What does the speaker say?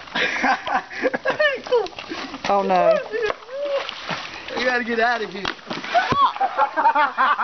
Oh no. You gotta get out of here.